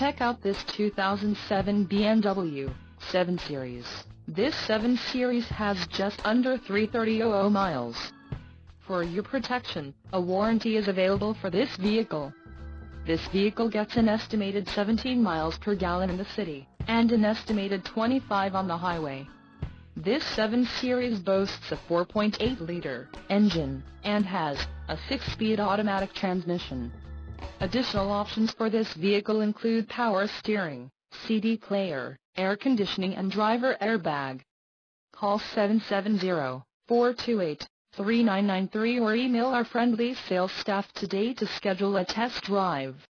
Check out this 2007 BMW 7 Series. This 7 Series has just under 330,000 miles. For your protection, a warranty is available for this vehicle. This vehicle gets an estimated 17 miles per gallon in the city, and an estimated 25 on the highway. This 7 Series boasts a 4.8-liter engine, and has a 6-speed automatic transmission. Additional options for this vehicle include power steering, CD player, air conditioning and driver airbag. Call 770-428-3993 or email our friendly sales staff today to schedule a test drive.